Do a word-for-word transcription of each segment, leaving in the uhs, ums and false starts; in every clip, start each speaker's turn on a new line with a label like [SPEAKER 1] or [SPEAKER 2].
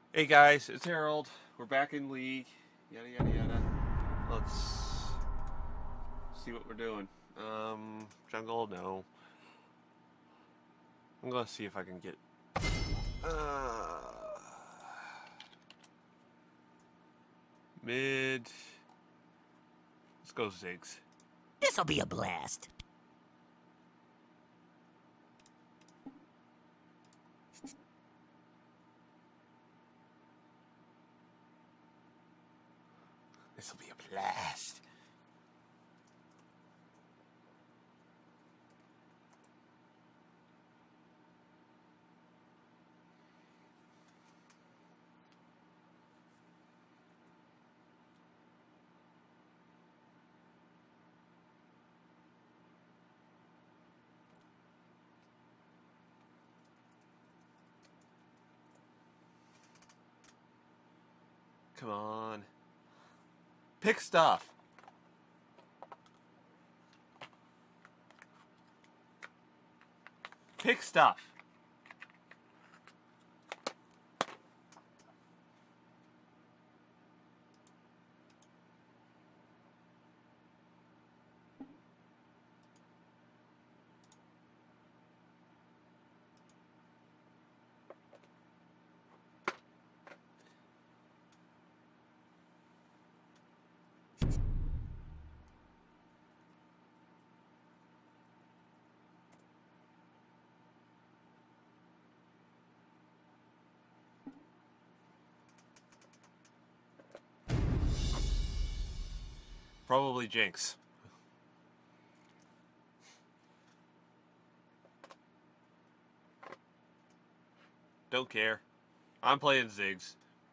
[SPEAKER 1] Hey guys, it's Harold. We're back in League. Yada yada yada. Let's see what we're doing. Um, jungle, no. I'm gonna see if I can get. Uh, mid. Let's go Ziggs.
[SPEAKER 2] This'll be a blast.
[SPEAKER 1] This'll be a blast. Come on. Pick stuff. Pick stuff. Probably Jinx. Don't care. I'm playing Ziggs.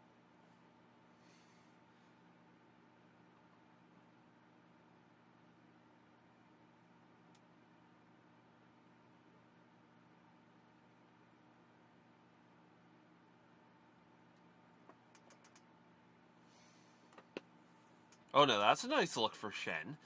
[SPEAKER 1] Oh no, that's a nice look for Shen.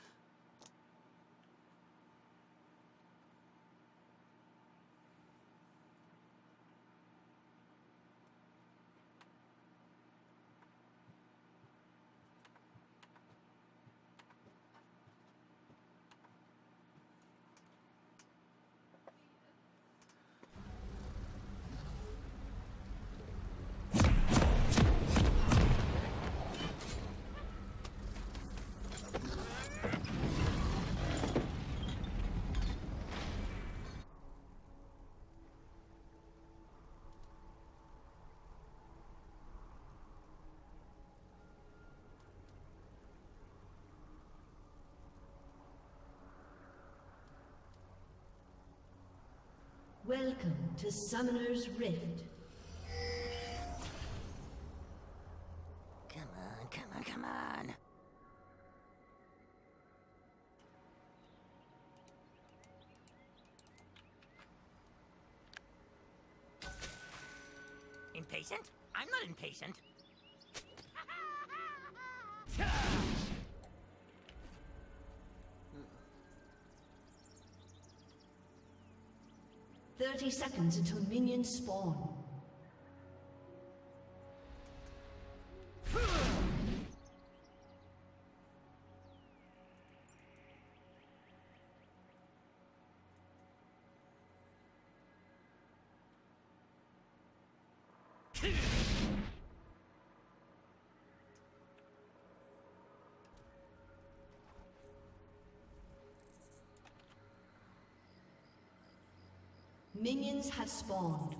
[SPEAKER 3] Welcome to Summoner's Rift.
[SPEAKER 2] Come on, come on, come on. Impatient? I'm not impatient.
[SPEAKER 3] Thirty seconds until minions spawn. Minions have spawned.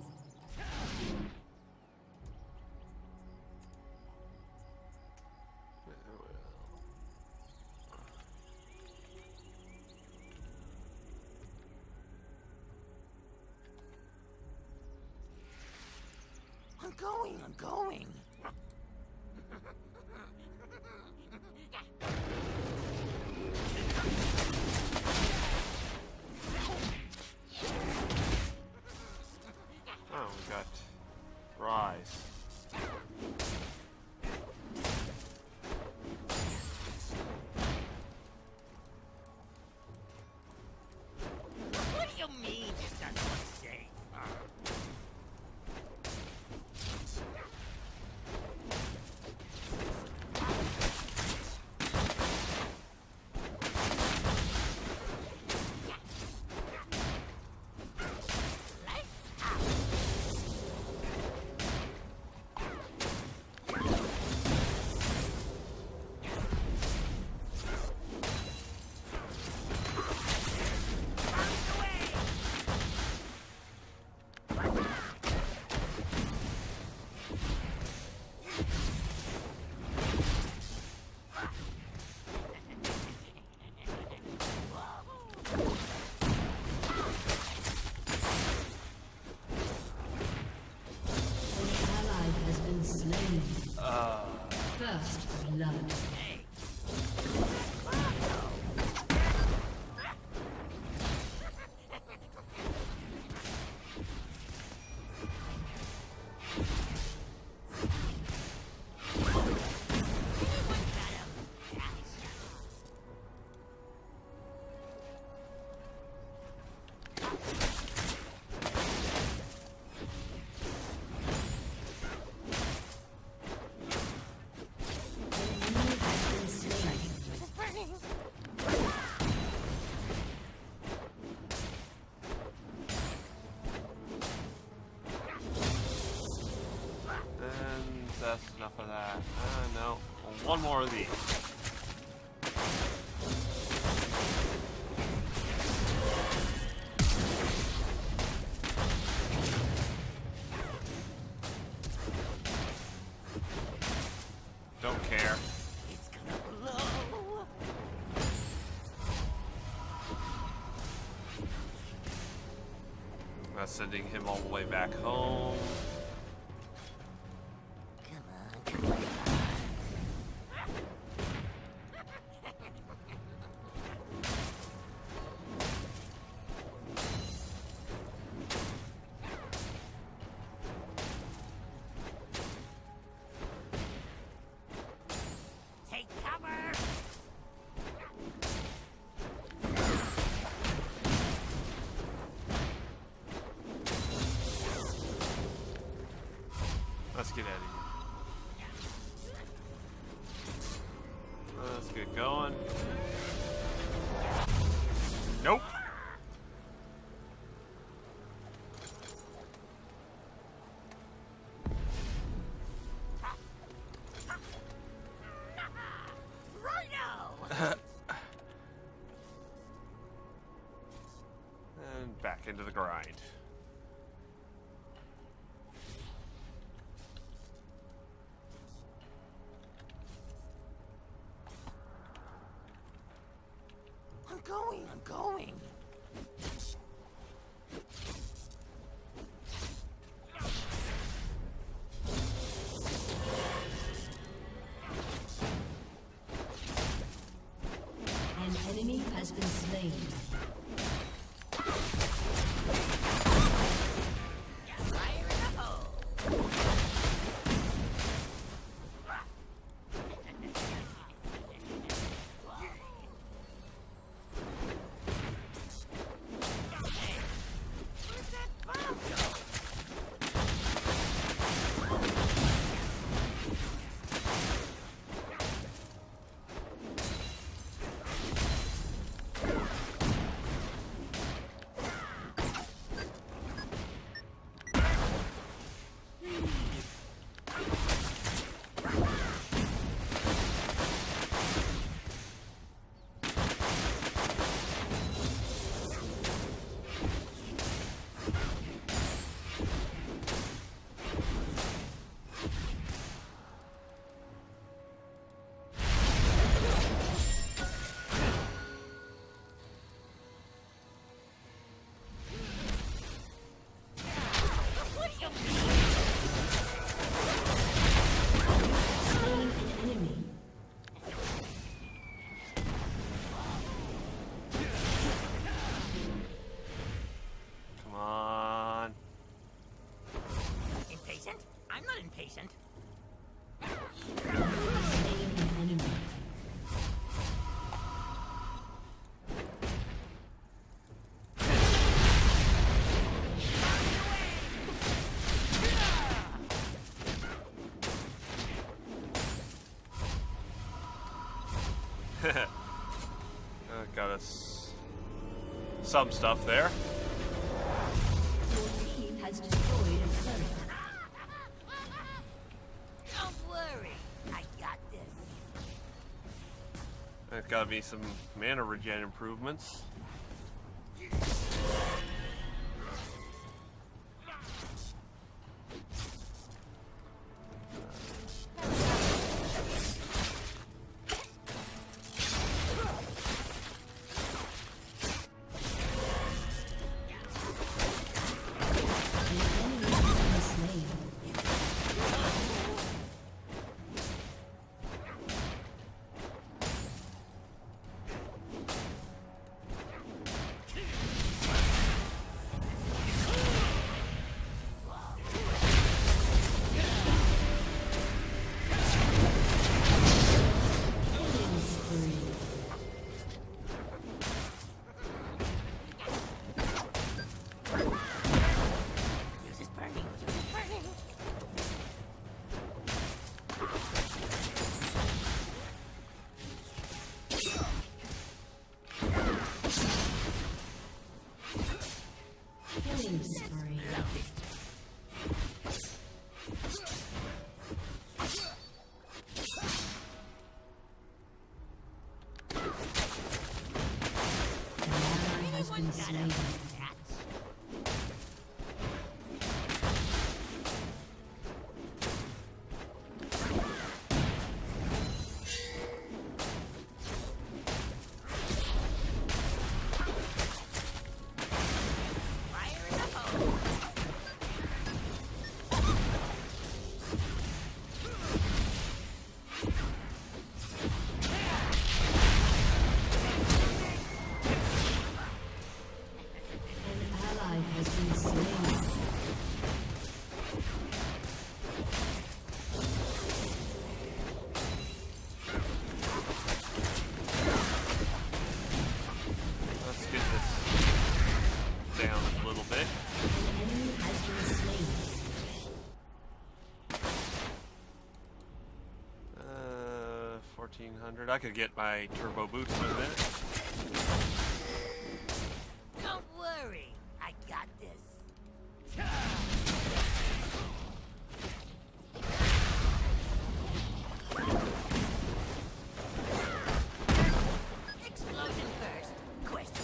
[SPEAKER 2] I'm going, I'm going.
[SPEAKER 1] Oh, we got Rise.
[SPEAKER 2] What do you mean it's not safe?
[SPEAKER 1] Uh,
[SPEAKER 3] First blood.
[SPEAKER 1] That's enough of that. Uh, no. One more of these. Don't care.
[SPEAKER 2] It's gonna blow.
[SPEAKER 1] That's sending him all the way back home. Let's get out of here. Let's get going. Nope.
[SPEAKER 2] Rhino!
[SPEAKER 1] And back into the grind.
[SPEAKER 2] I'm going, I'm going.
[SPEAKER 3] An enemy has been slain.
[SPEAKER 2] Fire in the hole. Where'd that bomb go? Impatient? I'm not impatient.
[SPEAKER 3] Slain an enemy.
[SPEAKER 1] uh, got us some stuff there.
[SPEAKER 3] Your team has destroyed a turret.
[SPEAKER 2] Don't worry, I got this.
[SPEAKER 1] There's got to be some mana regen improvements.
[SPEAKER 3] An enemy has been slain. slain.
[SPEAKER 1] fourteen hundred. I could get my turbo boots in a minute.
[SPEAKER 2] Don't worry, I got this. Explosion first. Question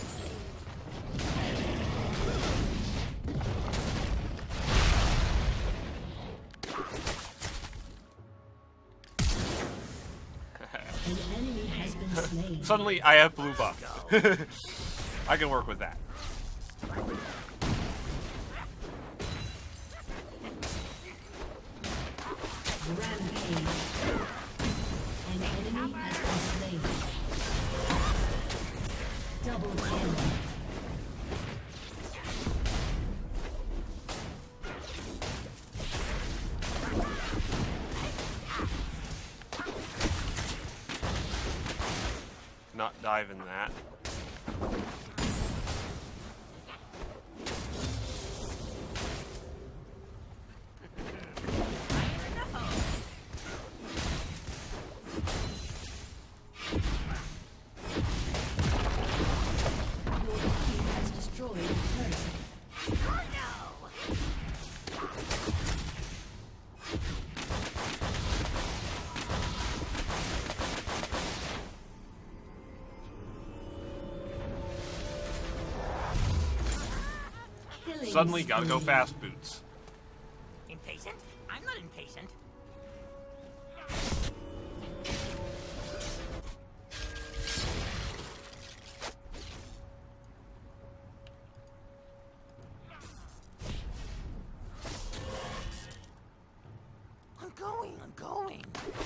[SPEAKER 3] An enemy has been slain.
[SPEAKER 1] Suddenly, I have blue buff. I can work with that.
[SPEAKER 3] Rampage. An enemy has been slain. Double kill.
[SPEAKER 1] Not dive in that. Suddenly, gotta go fast boots.
[SPEAKER 2] Impatient? I'm not impatient. I'm going, I'm going.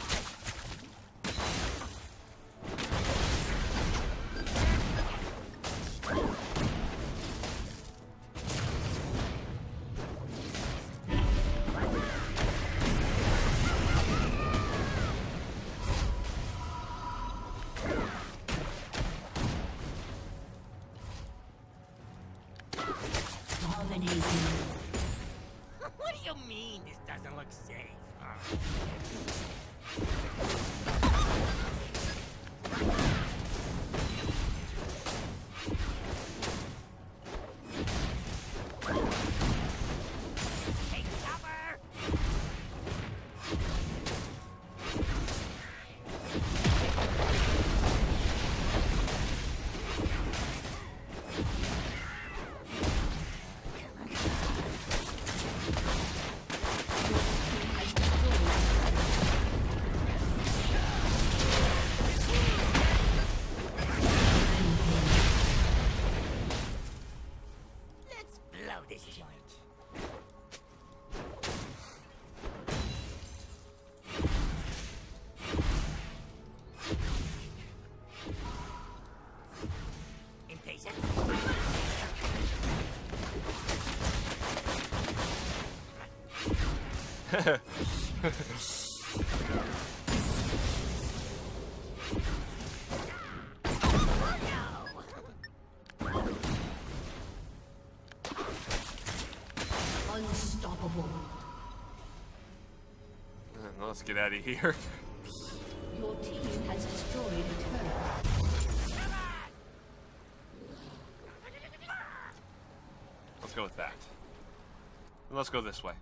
[SPEAKER 2] What do you mean this doesn't look safe? Uh. Take cover! Let's blow this joint. Impatient?
[SPEAKER 3] Unstoppable.
[SPEAKER 1] Uh, Let's get out of here.
[SPEAKER 3] Your team has destroyed a turret.
[SPEAKER 1] Let's go with that. And let's go this way.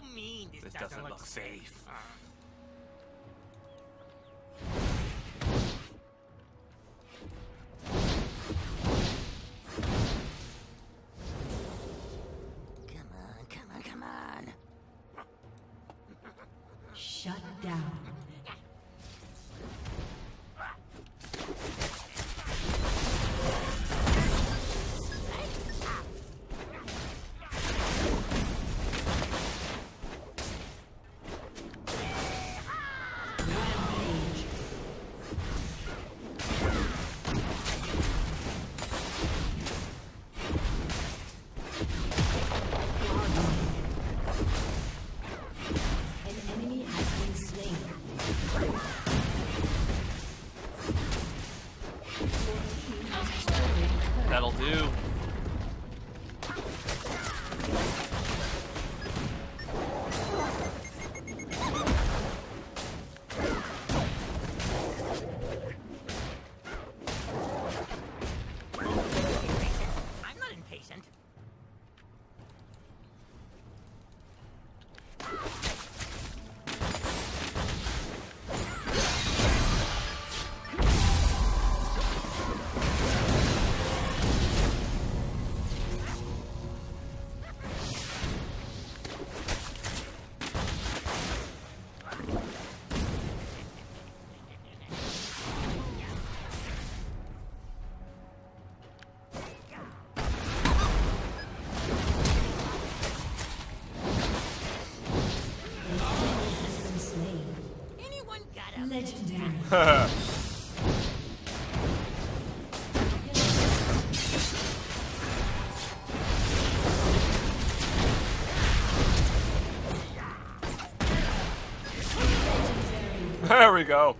[SPEAKER 2] you mean this,
[SPEAKER 1] This
[SPEAKER 2] doesn't,
[SPEAKER 1] doesn't
[SPEAKER 2] look,
[SPEAKER 1] look safe.
[SPEAKER 2] Come on, come on, come on.
[SPEAKER 3] Shut down. Rampage. An enemy has been slain. Your team has destroyed a turret.
[SPEAKER 1] That'll do.
[SPEAKER 2] I'm not impatient.
[SPEAKER 3] An enemy has been slain.
[SPEAKER 2] Anyone got a
[SPEAKER 3] Legendary.
[SPEAKER 1] There we go.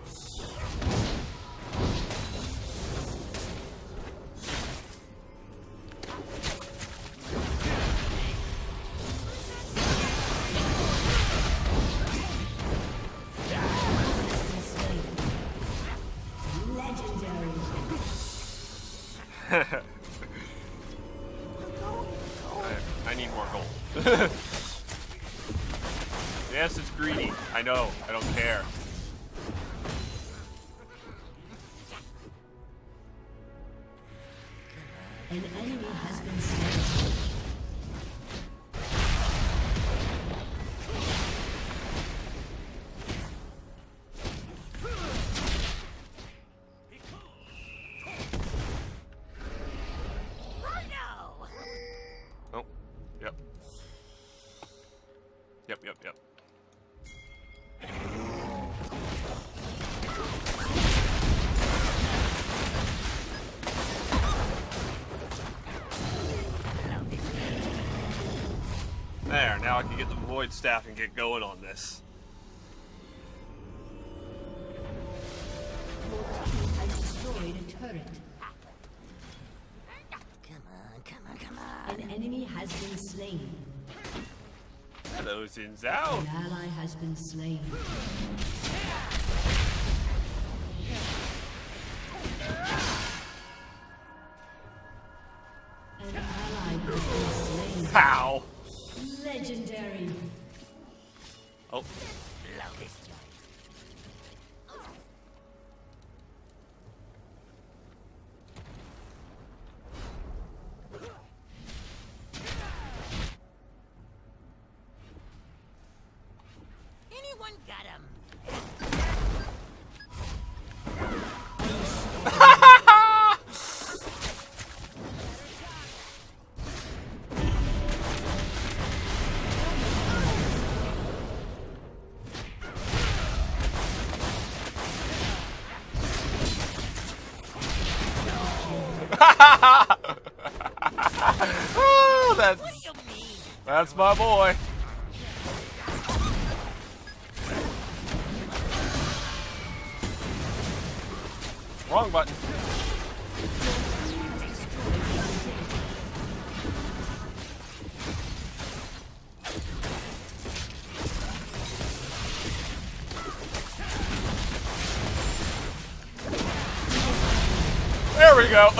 [SPEAKER 3] Legendary.
[SPEAKER 1] I, I need more gold. Yes, it's greedy. I know. I don't care.
[SPEAKER 3] An enemy has been slain.
[SPEAKER 2] Rhino!
[SPEAKER 1] Oh, yep. Yep, yep, yep. There, now I can get the Void Staff and get going on this.
[SPEAKER 3] Your team has destroyed a turret.
[SPEAKER 2] Come on, come on, come on.
[SPEAKER 3] An enemy has been slain.
[SPEAKER 1] Hello, Xin Zhao.
[SPEAKER 3] An ally has been slain. An ally has been slain.
[SPEAKER 1] Pow!
[SPEAKER 3] Legendary.
[SPEAKER 1] Oh,
[SPEAKER 2] Blow this joint. Anyone got him?
[SPEAKER 1] oh, that's
[SPEAKER 2] What do you mean?
[SPEAKER 1] that's my boy. Wrong button. There we go.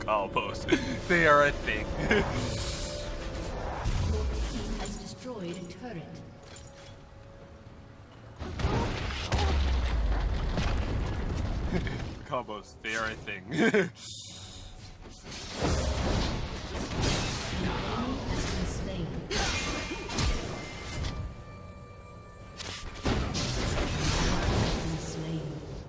[SPEAKER 1] combos. They are a thing.
[SPEAKER 3] Your team has destroyed a turret.
[SPEAKER 1] Combos, they are a thing.
[SPEAKER 3] An enemy has been slain. Has been slain.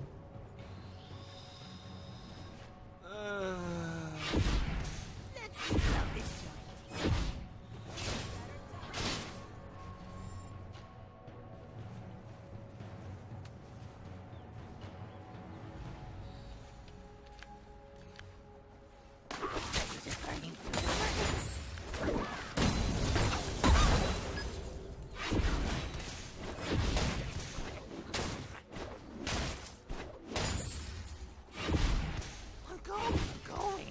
[SPEAKER 2] I'm going, I'm going.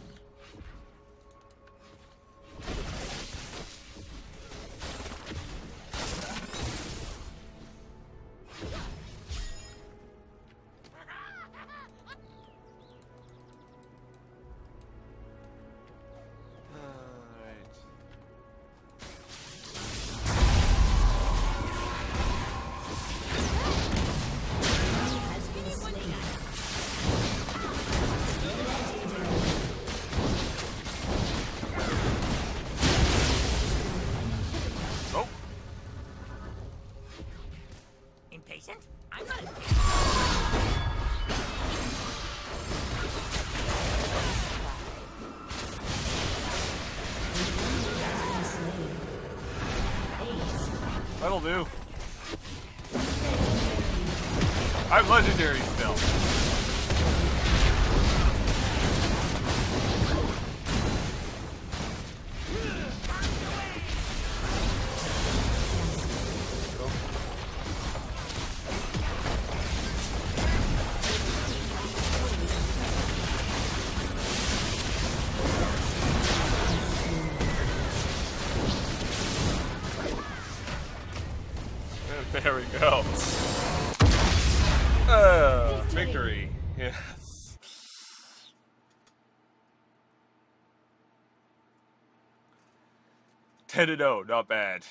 [SPEAKER 1] Alright.
[SPEAKER 3] Has been slain.
[SPEAKER 1] Oh!
[SPEAKER 2] Impatient? I'm not impatient.
[SPEAKER 1] That'll do. I'm legendary still. There we go. Uh, victory. Yes. ten and oh, not bad.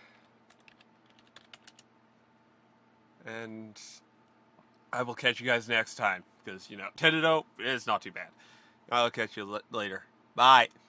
[SPEAKER 1] And I will catch you guys next time because, you know, ten and oh is not too bad. I'll catch you l- later. Bye.